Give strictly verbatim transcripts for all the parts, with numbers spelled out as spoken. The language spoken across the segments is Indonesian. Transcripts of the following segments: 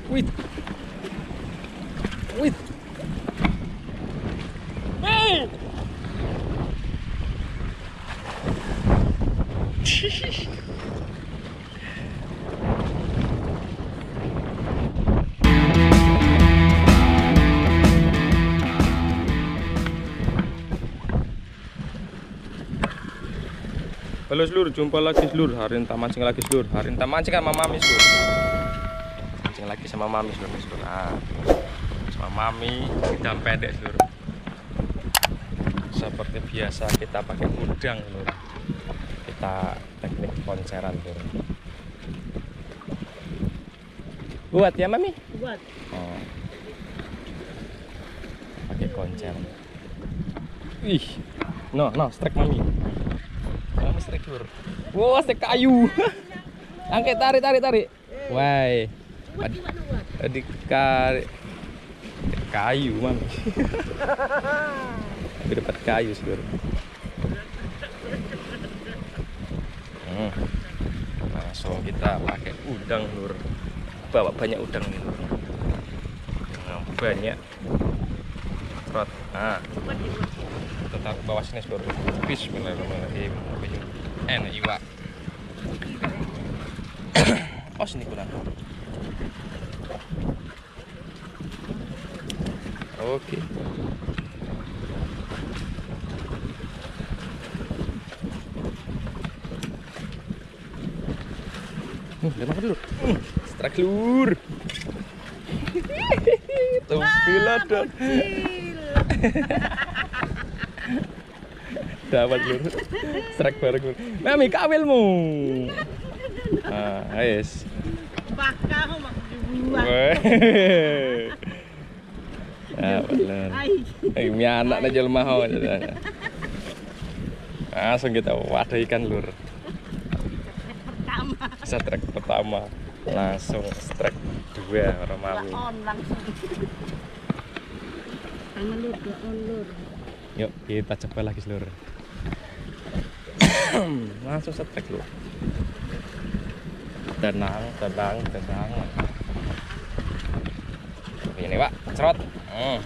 Wih. Wih. Hey. Halo seluruh, jumpa lagi seluruh. Hari ini mancing lagi seluruh. Hari ini mancing sama mami seluruh. Mancing lagi sama mami seluruh seluruh. Nah, sama mami kita pendek seluruh. Seperti biasa kita pakai udang seluruh. Kita teknik konceran seluruh. Buat ya mami? Buat. Oh. Pakai koncer. Ih, no no strike mami. Mami strike seluruh. Wow, strike kayu. Angkat tarik tarik tarik. Wah. Tadi tarik kayu mami. Tapi dapat kayu seluruh. Hmm. Langsung kita pakai udang seluruh. Bawa banyak udang nih seluruh. Nah, banyak. Trot. Nah. Kita taruh bawah sini seluruh. Bismillahirrahmanirrahim. Enak iwak. Oh sini kurang. Oke. Hmm, udah makan dulu. Hmm, strike lur. Tumpil ada. Dapat lur. Strike bareng lur. Mami kawilmu. Ah, guys. Bakal mak dibuat. Ah, benar. Eh, mi anak na jual mahal. Langsung kita wadah ikan lur. Pertama. Strike pertama. Langsung strike dua orang mami. On langsung. Tangan lur, dua on lur. Yuk kita coba lagi seluruh. Langsung strike lur. Tenang, tenang, tenang. Ini pak, cerot. Hmm.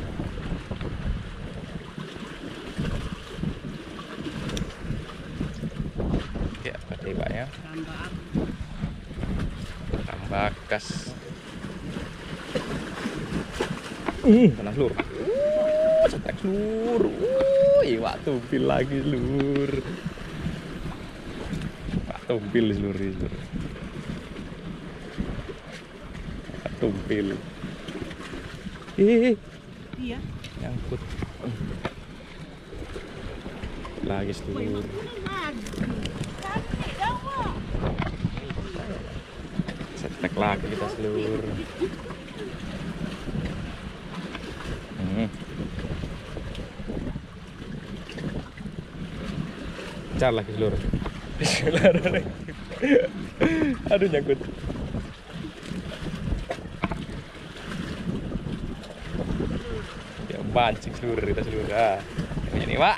Ya, berarti pak ya. Tambah. Tambah gas. Uh, panas lur. Uh, strike lur. Uh, iwak tumpil lagi lur. Pak tumpil lur, lur. Pak tumpil. Ih, Iya. nyangkut. Lagi seluruh. Setek lagi kita seluruh. Hmm. Car lagi seluruh. Bismillahirrahmanirrahim. Aduh nyangkut. Ya mancing seluruh kita seluruh. Ah. Ini pak.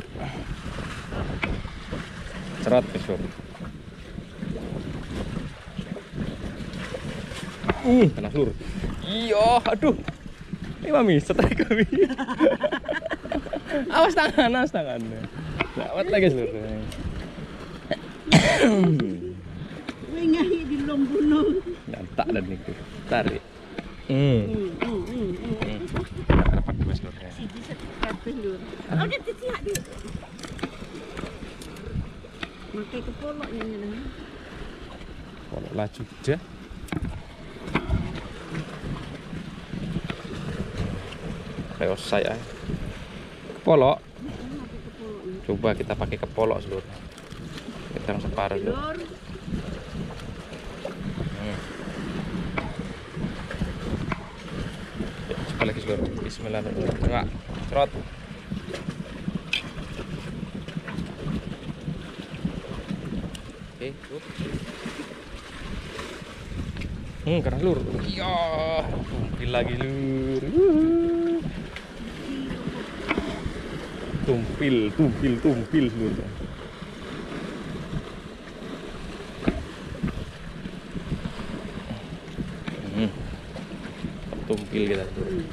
Cerot ke seluruh. Uh, kena seluruh. Iya, aduh. Ini mami, strike kami. Awas tangan, awas tangan. Dapat lagi seluruh. Wih nyahi di lombuno. Nyantak dan itu. Tarik. Hmm. Hmm, hmm, hmm, hmm. Dapat dua seluruhnya. Si bisa kabeh lur. Oh, dia tetiak dia. Makai kepoloknya nih. Kalau laju aja. Kayak saya. Kepolok. Coba kita pakai kepolok seluruh. Kita separuh dulu. Hmm. Ya, coba lagi seluruh. Bismillahirrahmanirrahim. Enggak, cerot. Oke, cukup. Hmm, keras lur. Iya, tumpil lagi lur. Wuhu. Tumpil, tumpil, tumpil lur. Hmm. tumpil kita. Hmm.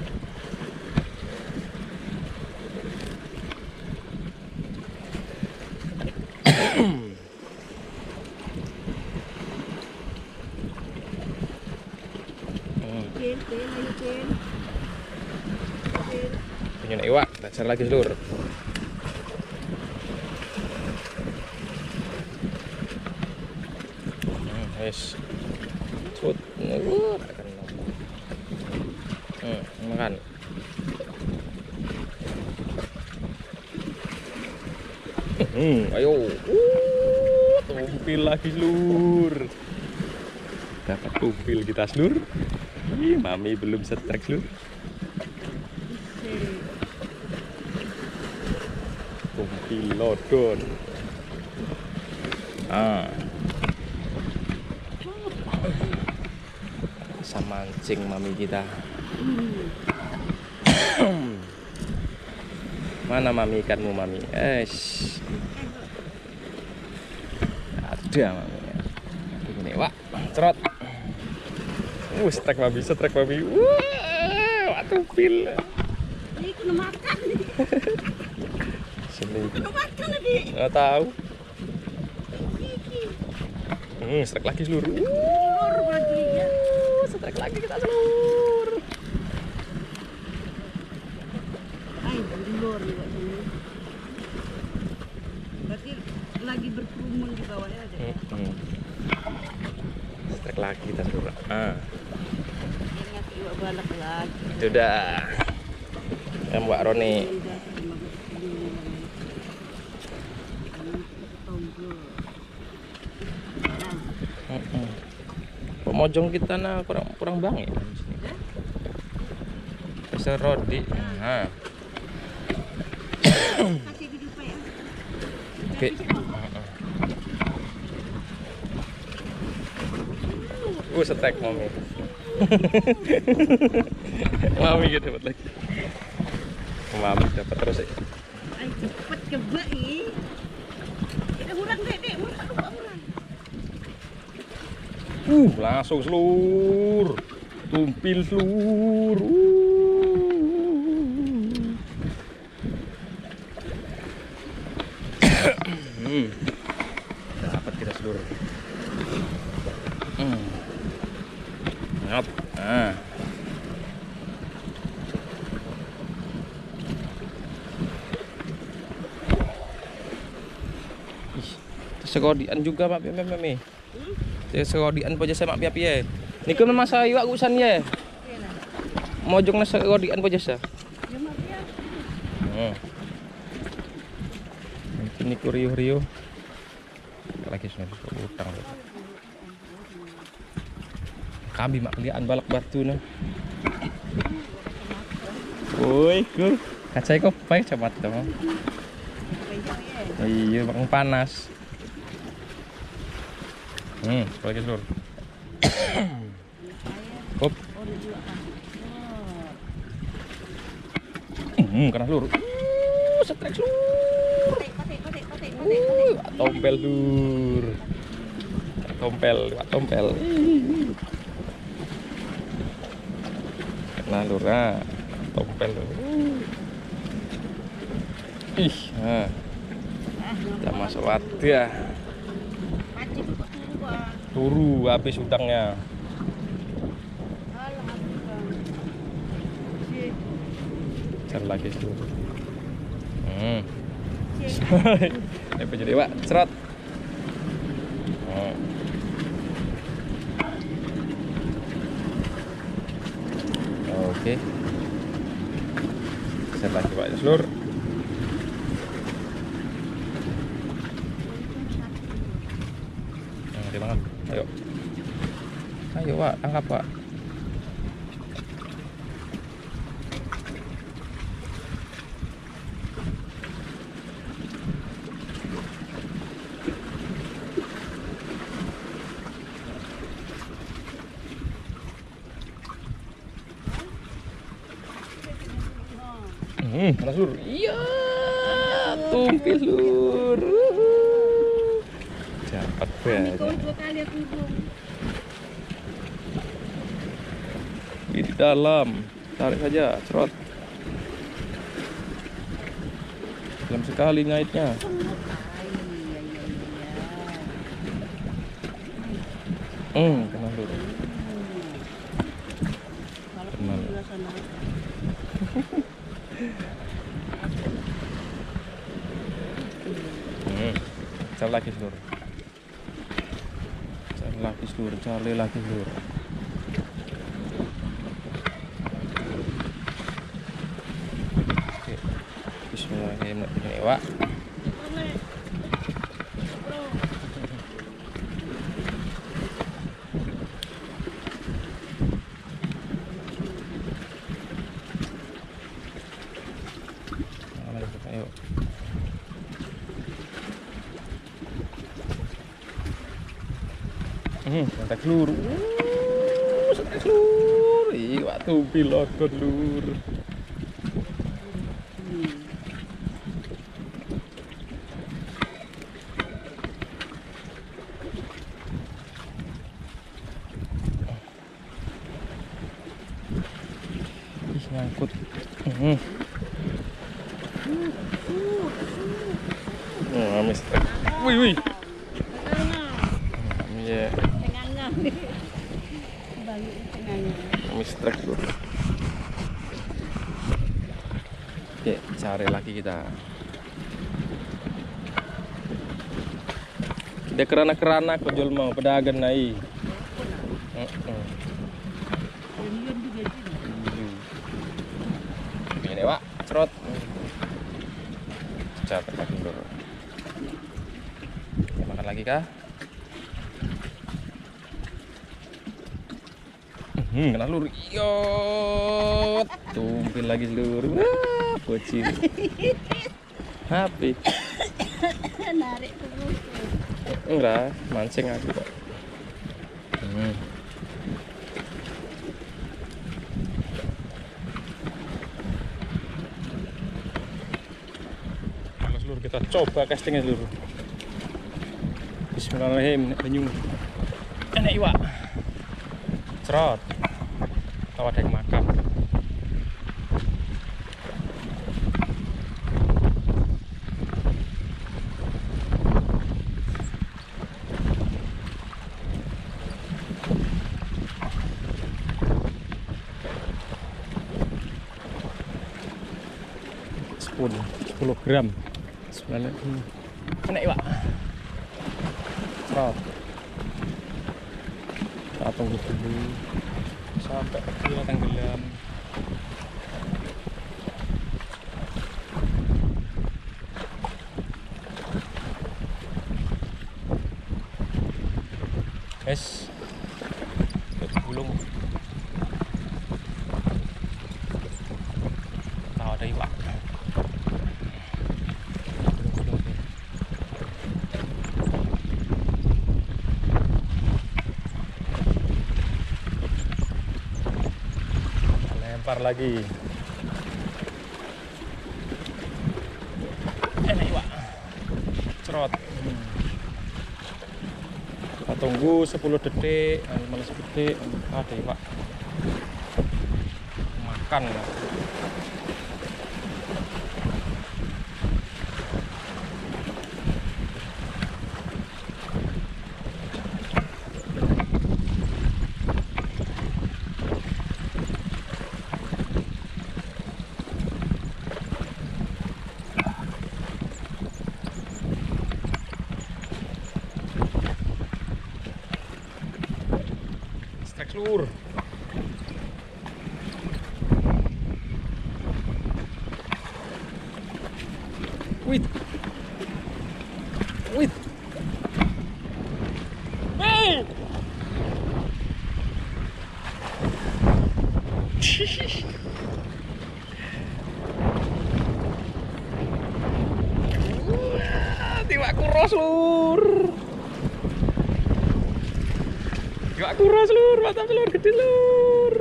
Ken, ken, ayo ken. Ken. Punya iwak, kita cari lagi seluruh. Hmm, yes. Cut, ngur akan hmm, makan. Hmm, ayo. Uh, tumpil lagi lur. Dapat tumpil kita lur. Ih, mami belum setrek lur. Tumpil lodon. Ah. Sama mancing mami kita. Mana mami ikanmu mami? Es. Ada mami. Ini wak, cerot. Uh, strike mami, strike mami. Wah, wak tumpil. Ini kena makan nih. Sini. Kena makan tadi. Nggak tahu. Hmm, strike lagi seluruh. Lur lagi ya. Strike lagi kita seluruh. Ay, lur juga sini. Berarti lagi berkerumun di bawahnya ada ya. Hmm. Strike lagi kita seluruh. Ah, Ingat iwak balak lagi. itu dah. Yang Mbak Roni. Hmm. Pemojong kita nah kurang kurang banget di sini. Bisa rodi. Nah. Kasih duduk Pak ya. Oke. Uh, setek mami. Mami gitu dapat lagi. Mami dapat terus ya. Ay, cepet kebak ih. Kita hurang dek, dek. Hurang, hurang, hurang. Uh, langsung selur. Tumpil selur. Uh. hmm. Dapat kita selur. Hmm. Ngap. Nah. Ih, segodian juga mak piye mami. Saya segodian aja saya mak piye. Niku masa iwak kusan ya. Mojong nasa segodian aja sa. Ya mak ya. Hmm. Ini ku riuh-riuh. Lagi sudah utang. Kami mak kelihatan balak batu nah. Woi, ku kacai kok baik cepat dong. Iya, bang panas. Hmm, lagi seluruh. Hop. Hmm, kena seluruh. Uh, setrek seluruh. Uh, tompel lur. Tompel, tompel. Kena lur, nah. Tompel lur. Ih, nah. Kita masuk wadah. Pancing kok turu Pak. Turu habis udangnya. Alah abang. Si. Cari lagi dulu. Hmm. Si. Ini jadi Pak, cerot. Hmm. Oke. Cari lagi Pak, seluruh. Banget. Ayo. Ayo, Pak, tangkap, Pak. Hmm, mana Lur? Iya, tumpil Lur. Dapat banyak. Kau dua kali aku hubung. lagi di dalam. Tarik saja, cerot. Dalam sekali ngaitnya. Hmm, kena lur. Kena lur. Hmm, cari lagi seluruh. Cari lagi seluruh, cari lagi seluruh. Oke, bismillahirrahmanirrahim, Wak. Ayo. Hmm, kontak lur. Uh, kontak lur. Ih, waktu pilokon lur. Ih, nyangkut. Hmm. Oh, amis. Wih, wih. Iya. Amis trek lur. Oke, cari lagi kita. Kita kerana-kerana kojol mau pedagang naik. Heeh. Ini, Wak, cerot. Capek lagi dulu. Makan lagi kah? Hmm, kena lur. Yo, tumpil lagi lur. Wah, bocil. Happy. Narik terus. Enggak, mancing aku kok. Hmm. Seluruh kita coba castingnya seluruh. Bismillahirrahmanirrahim. Banyu enak iwak cerot tahu ada yang makan. sepuluh gram. Sebenarnya enak iwak cerot. Kita tunggu dulu sampai dia tenggelam. Guys, gulung tahu ada iwak. Lempar lagi. Enak iwak cerot. Hmm. Kita tunggu sepuluh detik, lima belas detik. Ada iwak makan. Strike lur. Wait. Wait. Hey. Tiwak kuros lur. Tiwak kuros lur, mantap lur, gede lur.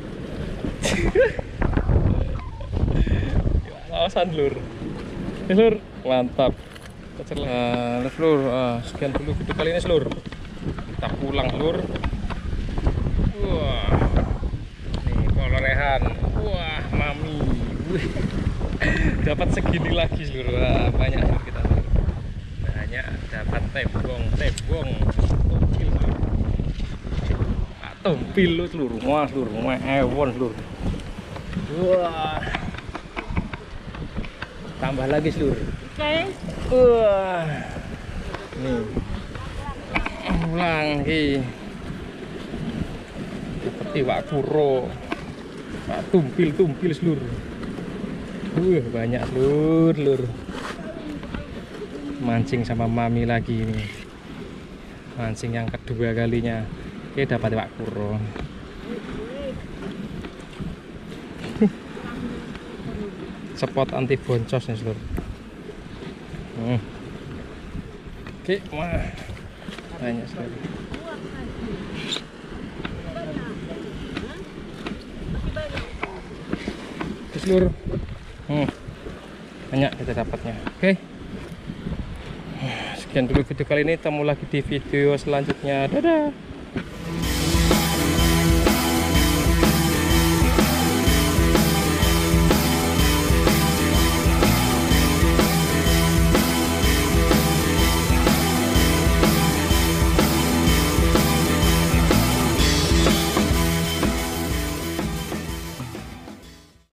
Tiwak lawasan lur. Ini lur, mantap. Nah, lur, ah, sekian dulu video kali ini lur. Kita pulang lur. Wah. Nih Dapat segini lagi seluruh. Wah, banyak seluruh kita seluruh. Banyak dapat tebong, tebong, tumpil seluruh. Ah, tumpil lu seluruh, wah seluruh, wah ewon seluruh. Wah, tambah lagi seluruh. Oke. Wah, nih, ulang lagi. Seperti wak kuro, wak tumpil, tumpil seluruh. Wah, banyak seluruh, seluruh. Mancing sama mami lagi ini, mancing yang kedua kalinya. Oke, dapat wak kuro. Spot anti boncos nih seluruh. Hmm. Oke, wah banyak sekali. Seluruh. Hmm. Banyak kita dapatnya. Oke. Sekian dulu video kali ini. Temu lagi di video selanjutnya. Dadah.